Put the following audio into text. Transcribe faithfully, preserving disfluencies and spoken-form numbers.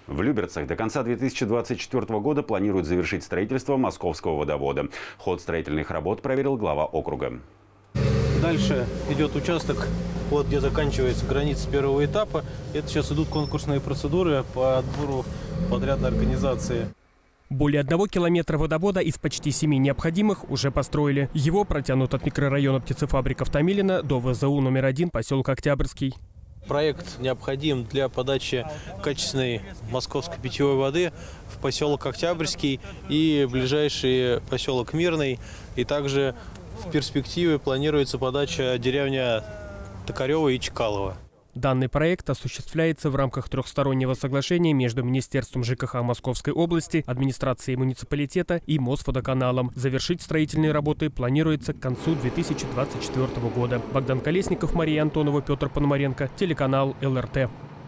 В Люберцах до конца две тысячи двадцать четвёртого года планируют завершить строительство Московского водовода. Ход строительных работ проверил глава округа. Дальше идет участок, вот где заканчивается граница первого этапа. Это сейчас идут конкурсные процедуры по отбору подрядной организации. Более одного километра водовода из почти семи необходимых уже построили. Его протянут от микрорайона птицефабриков Томилино до вэ зэ у номер один поселка Октябрьский. Проект необходим для подачи качественной московской питьевой воды в поселок Октябрьский и ближайший поселок Мирный. И также в перспективе планируется подача деревня Токарева и Чкалова. Данный проект осуществляется в рамках трехстороннего соглашения между Министерством жэ ка ха Московской области, администрацией муниципалитета и Мосводоканалом. Завершить строительные работы планируется к концу две тысячи двадцать четвёртого года. Богдан Колесников, Мария Антонова, Петр Пономаренко, телеканал эл эр тэ.